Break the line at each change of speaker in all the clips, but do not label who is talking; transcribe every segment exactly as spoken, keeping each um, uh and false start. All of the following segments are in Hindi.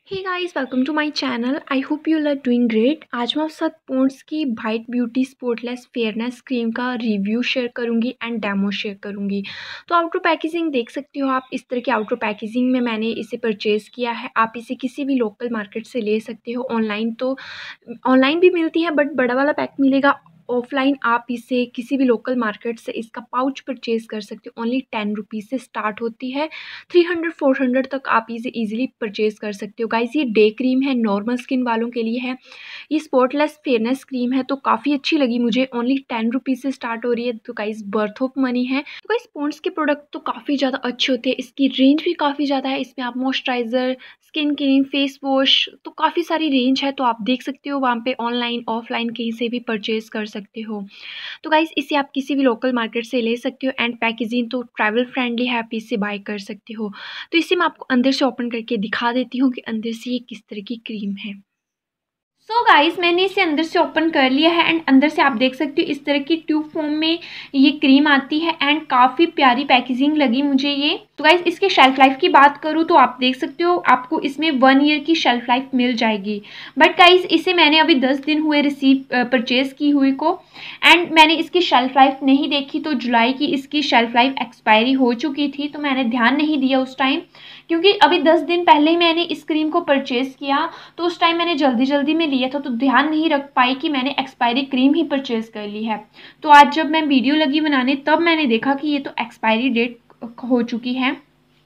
Hey guys, welcome to my channel. I hope you are doing great. आज मैं आपके साथ पॉन्ड्स की bright beauty spotless fairness cream का रिव्यू शेयर करूंगी एंड डेमो शेयर करूंगी। तो आउटर पैकेजिंग देख सकते हो आप। इस तरह की आउटर पैकेजिंग में मैंने इसे परचेज़ किया है। आप इसे किसी भी लोकल मार्केट से ले सकते हो। ऑनलाइन तो ऑनलाइन भी मिलती है, बट बड़ा वाला पैक मिलेगा। ऑफलाइन आप इसे किसी भी लोकल मार्केट से इसका पाउच परचेज़ कर सकते हो। ओनली टेन रुपीज़ से स्टार्ट होती है। थ्री हंड्रेड फोर हंड्रेड तक आप इसे इजीली परचेज़ कर सकते हो। गाइस, ये डे क्रीम है, नॉर्मल स्किन वालों के लिए है। ये स्पॉटलेस फेयरनेस क्रीम है, तो काफ़ी अच्छी लगी मुझे। ओनली टेन रुपीज़ से स्टार्ट हो रही है, तो गाइस वर्थ ऑफ मनी है। तो गाइस, पॉन्ड्स के प्रोडक्ट तो काफ़ी ज़्यादा अच्छे होते हैं। इसकी रेंज भी काफ़ी ज़्यादा है। इसमें आप moisturiser, skin cream, face wash, तो काफ़ी सारी रेंज है। तो आप देख सकते हो वहाँ पे ऑनलाइन ऑफलाइन कहीं से भी परचेज़ कर सकते हो। तो गाइस, इसे आप किसी भी लोकल मार्केट से ले सकते हो एंड पैकेजिंग तो ट्रैवल फ्रेंडली है, आप इसे बाय कर सकते हो। तो इसे मैं आपको अंदर से ओपन करके दिखा देती हूँ कि अंदर से ये किस तरह की क्रीम है। सो so गाइस, मैंने इसे अंदर से ओपन कर लिया है एंड अंदर से आप देख सकते हो इस तरह की ट्यूब फॉर्म में ये क्रीम आती है एंड काफ़ी प्यारी पैकेजिंग लगी मुझे ये। तो गाइस, इसके शेल्फ लाइफ की बात करूँ तो आप देख सकते हो आपको इसमें वन ईयर की शेल्फ लाइफ मिल जाएगी। बट गाइस, इसे मैंने अभी दस दिन हुए रिसीव परचेज़ की हुई को एंड मैंने इसकी शेल्फ लाइफ नहीं देखी। तो जुलाई की इसकी शेल्फ लाइफ एक्सपायरी हो चुकी थी, तो मैंने ध्यान नहीं दिया उस टाइम, क्योंकि अभी दस दिन पहले ही मैंने इस क्रीम को परचेज़ किया। तो उस टाइम मैंने जल्दी जल्दी में लिया था, तो ध्यान नहीं रख पाई कि मैंने एक्सपायरी क्रीम ही परचेज़ कर ली है। तो आज जब मैं वीडियो लगी बनाने तब मैंने देखा कि ये तो एक्सपायरी डेट हो चुकी है।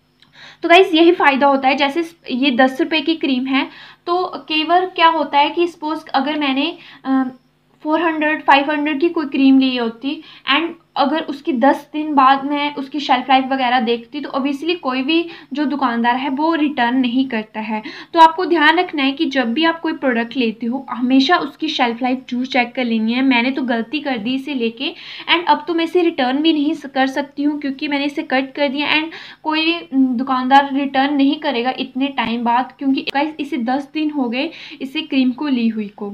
तो गाइज़, यही फ़ायदा होता है। जैसे ये दस रुपये की क्रीम है, तो केवल क्या होता है कि सपोज अगर मैंने फोर हंड्रेड फाइव हंड्रेड की कोई क्रीम ली होती एंड अगर उसकी दस दिन बाद मैं उसकी शेल्फ लाइफ वगैरह देखती, तो ऑब्वियसली कोई भी जो दुकानदार है वो रिटर्न नहीं करता है। तो आपको ध्यान रखना है कि जब भी आप कोई प्रोडक्ट लेते हो हमेशा उसकी शेल्फ लाइफ जरूर चेक कर लेनी है। मैंने तो गलती कर दी इसे लेके एंड अब तो मैं इसे रिटर्न भी नहीं कर सकती हूँ, क्योंकि मैंने इसे कट कर दिया एंड कोई दुकानदार रिटर्न नहीं करेगा इतने टाइम बाद, क्योंकि गाइस इसे दस दिन हो गए इसे क्रीम को ली हुई को।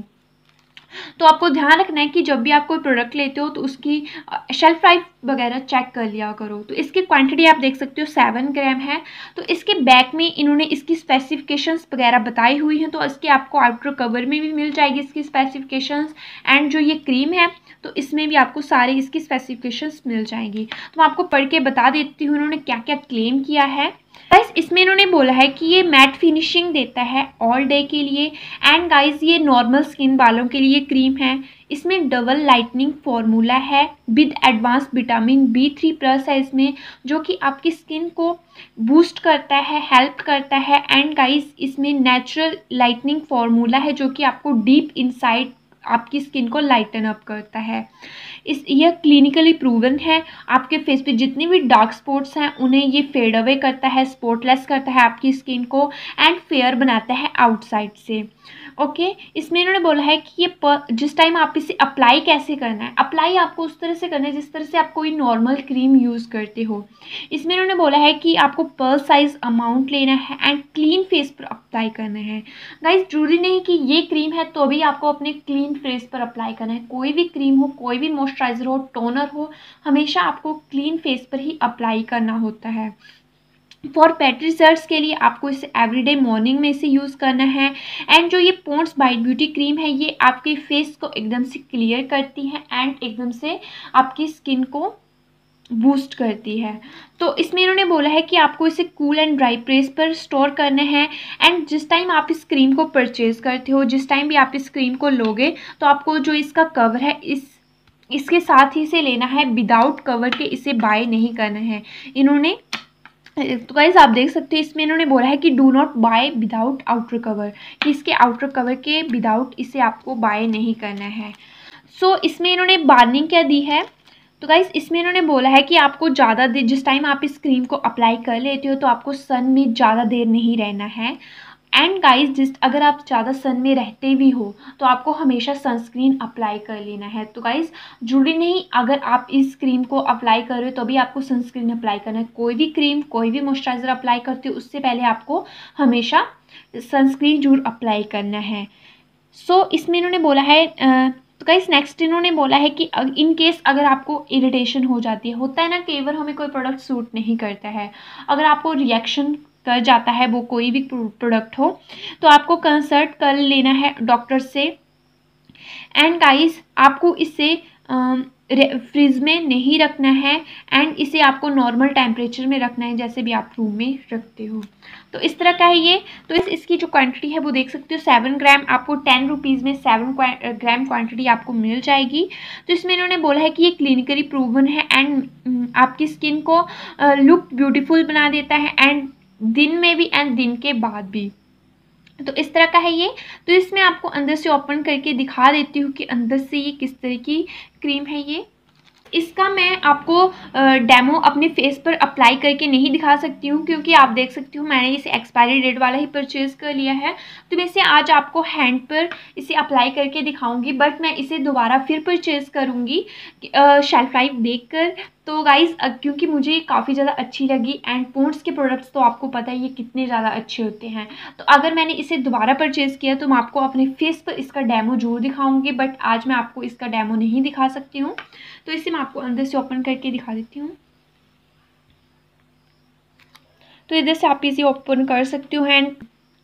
तो आपको ध्यान रखना है कि जब भी आप कोई प्रोडक्ट लेते हो तो उसकी शेल्फ लाइफ वगैरह चेक कर लिया करो। तो इसकी क्वांटिटी आप देख सकते हो सेवन ग्राम है। तो इसके बैक में इन्होंने इसकी स्पेसिफिकेशंस वगैरह बताई हुई हैं, तो इसके आपको आउटर कवर में भी मिल जाएगी इसकी स्पेसिफिकेशंस एंड जो ये क्रीम है तो इसमें भी आपको सारी इसकी स्पेसिफिकेशंस मिल जाएंगी। तो मैं आपको पढ़ के बता देती हूँ इन्होंने क्या क्या क्लेम किया है। गाइस, इसमें इन्होंने बोला है कि ये मैट फिनिशिंग देता है ऑल डे के लिए एंड गाइस ये नॉर्मल स्किन वालों के लिए क्रीम है। इसमें डबल लाइटनिंग फॉर्मूला है with advance vitamin B three plus है इसमें, जो कि आपकी स्किन को बूस्ट करता है, हेल्प करता है एंड गाइस इसमें नेचुरल लाइटनिंग फॉर्मूला है जो कि आपको डीप इनसाइड आपकी स्किन को लाइटन अप करता है। इस यह क्लिनिकली प्रूवन है। आपके फेस पे जितने भी डार्क स्पॉट्स हैं उन्हें ये फेड अवे करता है, स्पॉटलेस करता है आपकी स्किन को एंड फेयर बनाता है आउटसाइड से। Okay okay? इसमें इन्होंने बोला है कि ये पर, जिस टाइम आप इसे अप्लाई कैसे करना है, अप्लाई आपको उस तरह से करना है जिस तरह से आप कोई नॉर्मल क्रीम यूज़ करते हो। इसमें इन्होंने बोला है कि आपको पर साइज अमाउंट लेना है एंड क्लीन फेस पर अप्लाई करना है। गाइस, जरूरी नहीं कि ये क्रीम है तो भी आपको अपने क्लीन फेस पर अप्लाई करना है। कोई भी क्रीम हो, कोई भी मॉइस्चराइजर हो, टोनर हो, हमेशा आपको क्लीन फेस पर ही अप्लाई करना होता है। फॉर बेटर रिजल्ट्स के लिए आपको इसे एवरीडे मॉर्निंग में इसे यूज़ करना है एंड जो ये पॉन्ड्स ब्राइट ब्यूटी क्रीम है ये आपके फेस को एकदम से क्लियर करती है एंड एकदम से आपकी स्किन को बूस्ट करती है। तो इसमें इन्होंने बोला है कि आपको इसे कूल एंड ड्राई प्लेस पर स्टोर करना है एंड जिस टाइम आप इस क्रीम को परचेज़ करते हो, जिस टाइम भी आप इस क्रीम को लोगे, तो आपको जो इसका कवर है इस इसके साथ ही इसे लेना है। विदाउट कवर के इसे बाय नहीं करना है इन्होंने। तो गाइस, आप देख सकते हैं इसमें इन्होंने बोला है कि do not buy without outer cover, कि इसके आउटर कवर के विदाउट इसे आपको बाय नहीं करना है। सो so, इसमें इन्होंने वार्निंग क्या दी है, तो गाइस इसमें इन्होंने बोला है कि आपको ज़्यादा देर जिस टाइम आप इस क्रीम को अप्लाई कर लेते हो तो आपको सन में ज़्यादा देर नहीं रहना है एंड गाइस जिस अगर आप ज़्यादा सन में रहते भी हो तो आपको हमेशा सनस्क्रीन अप्लाई कर लेना है। तो गाइस, जरूरी नहीं अगर आप इस क्रीम को अप्लाई कर रहे हो तो भी आपको सनस्क्रीन अप्लाई करना है। कोई भी क्रीम, कोई भी मॉइस्चराइज़र अप्लाई करते हो उससे पहले आपको हमेशा सनस्क्रीन जरूर अप्लाई करना है। सो so, इसमें इन्होंने बोला है आ, तो गाइस नेक्स्ट इन्होंने बोला है कि इन केस अगर आपको इरिटेशन हो जाती है, होता है ना कई बार हमें कोई प्रोडक्ट सूट नहीं करता है, अगर आपको रिएक्शन कर जाता है, वो कोई भी प्रोडक्ट हो, तो आपको कंसल्ट कर लेना है डॉक्टर से। एंड गाइस आपको इसे फ्रिज में नहीं रखना है एंड इसे आपको नॉर्मल टेम्परेचर में रखना है, जैसे भी आप रूम में रखते हो। तो इस तरह का है ये। तो इस इसकी जो क्वांटिटी है वो देख सकते हो, सेवन ग्राम आपको टेन रुपीज़ में सेवन ग्राम क्वांटिटी आपको मिल जाएगी। तो इसमें इन्होंने बोला है कि ये क्लिनिकली प्रूवन है एंड आपकी स्किन को लुक ब्यूटीफुल बना देता है, एंड दिन में भी एंड दिन के बाद भी। तो इस तरह का है ये। तो इसमें आपको अंदर से ओपन करके दिखा देती हूँ कि अंदर से ये किस तरह की क्रीम है ये। इसका मैं आपको डेमो अपने फेस पर अप्लाई करके नहीं दिखा सकती हूँ, क्योंकि आप देख सकती हो मैंने इसे एक्सपायरी डेट वाला ही परचेज़ कर लिया है। तो मैं इसे आज आपको हैंड पर इसे अप्लाई करके दिखाऊंगी, बट मैं इसे दोबारा फिर परचेज़ करूँगी शेल्फ लाइफ देख कर। तो गाइज़ क्योंकि मुझे काफ़ी ज़्यादा अच्छी लगी, एंड पॉन्ड्स के प्रोडक्ट्स तो आपको पता है ये कितने ज़्यादा अच्छे होते हैं। तो अगर मैंने इसे दोबारा परचेज़ किया तो मैं आपको अपने फेस पर इसका डेमो जरूर दिखाऊंगी, बट आज मैं आपको इसका डेमो नहीं दिखा सकती हूँ। तो इसे मैं आपको अंदर से ओपन करके दिखा देती हूँ। तो इधर से आप इसे ओपन कर सकते हो and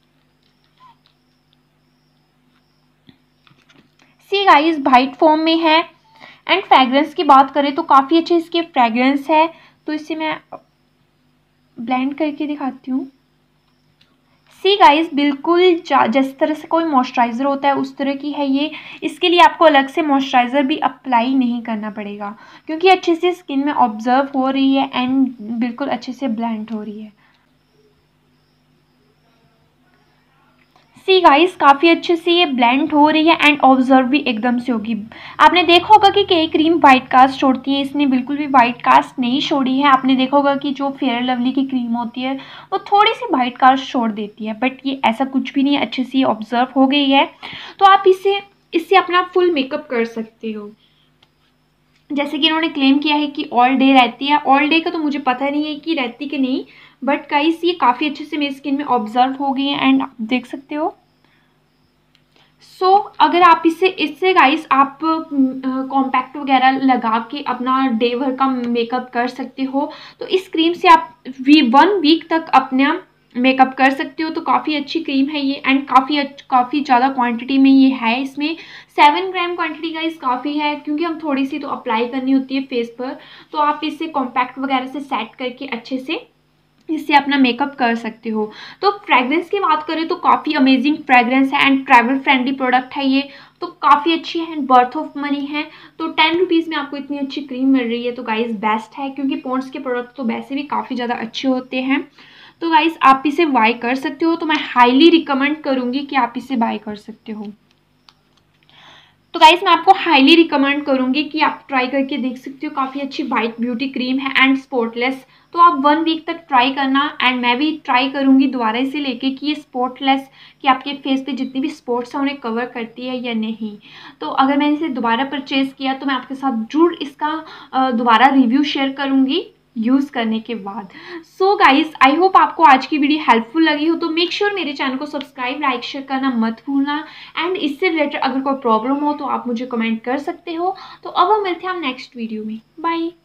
see guys white form में है। एंड फ्रेग्रेंस की बात करें तो काफ़ी अच्छे इसके फ्रेग्रेंस है। तो इसे मैं ब्लेंड करके दिखाती हूँ। सी गाइस बिल्कुल जिस तरह से कोई मॉइस्चराइज़र होता है उस तरह की है ये। इसके लिए आपको अलग से मॉइस्चराइज़र भी अप्लाई नहीं करना पड़ेगा, क्योंकि अच्छे से स्किन में ऑब्जर्व हो रही है एंड बिल्कुल अच्छे से ब्लेंड हो रही है। सी गाइस काफ़ी अच्छे से ये ब्लेंड हो रही है एंड ऑब्जर्व भी एकदम से होगी। आपने देखा होगा कि कई क्रीम वाइट कास्ट छोड़ती है, इसने बिल्कुल भी वाइट कास्ट नहीं छोड़ी है। आपने देखा होगा कि जो फेयर लवली की क्रीम होती है वो थोड़ी सी वाइट कास्ट छोड़ देती है, बट ये ऐसा कुछ भी नहीं, अच्छे से ये ऑब्जर्व हो गई है। तो आप इसे इससे अपना फुल मेकअप कर सकते हो। जैसे कि इन्होंने क्लेम किया है कि ऑल डे रहती है, ऑल डे का तो मुझे पता नहीं है कि रहती कि नहीं, बट गाइस ये काफ़ी अच्छे से मेरी स्किन में ऑब्जर्व हो गई है एंड आप देख सकते हो। सो so, अगर आप इसे इससे गाइस आप कॉम्पैक्ट वगैरह लगा के अपना डे भर का मेकअप कर सकते हो। तो इस क्रीम से आप वी वन वीक तक अपना मेकअप कर सकते हो। तो काफ़ी अच्छी क्रीम है ये एंड काफ़ी काफ़ी ज़्यादा क्वांटिटी में ये है। इसमें सेवन ग्राम क्वांटिटी गाइस काफ़ी है, क्योंकि हम थोड़ी सी तो अप्लाई करनी होती है फेस पर। तो आप इसे कॉम्पैक्ट वगैरह से सेट करके अच्छे से इससे अपना मेकअप कर सकते हो। तो फ्रेग्रेंस की बात करें तो काफ़ी अमेजिंग फ्रेग्रेंस है एंड ट्रैवल फ्रेंडली प्रोडक्ट है ये। तो काफ़ी अच्छी है एंड बर्थ ऑफ मनी है। तो टेन रुपीज़ में आपको इतनी अच्छी क्रीम मिल रही है, तो गाइस बेस्ट है, क्योंकि पॉन्ड्स के प्रोडक्ट तो वैसे भी काफ़ी ज़्यादा अच्छे होते हैं। तो गाइस आप इसे बाय कर सकते हो। तो मैं हाईली रिकमेंड करूँगी कि आप इसे बाय कर सकते हो। तो गाइस मैं आपको हाईली रिकमेंड करूँगी कि आप ट्राई करके देख सकते हो। काफ़ी अच्छी वाइट ब्यूटी क्रीम है एंड स्पॉटलेस। तो आप वन वीक तक ट्राई करना एंड मैं भी ट्राई करूँगी दोबारा इसे लेके कि ये स्पॉटलेस, कि आपके फेस पे जितनी भी स्पॉट्स हैं उन्हें कवर करती है या नहीं। तो अगर मैंने इसे दोबारा परचेज़ किया तो मैं आपके साथ जरूर इसका दोबारा रिव्यू शेयर करूँगी यूज़ करने के बाद। सो गाइस आई होप आपको आज की वीडियो हेल्पफुल लगी हो। तो मेक श्योर मेरे चैनल को सब्सक्राइब लाइक शेयर करना मत भूलना। एंड इससे रिलेटेड अगर कोई प्रॉब्लम हो तो आप मुझे कमेंट कर सकते हो। तो अब हम मिलते हैं हम नेक्स्ट वीडियो में। बाय।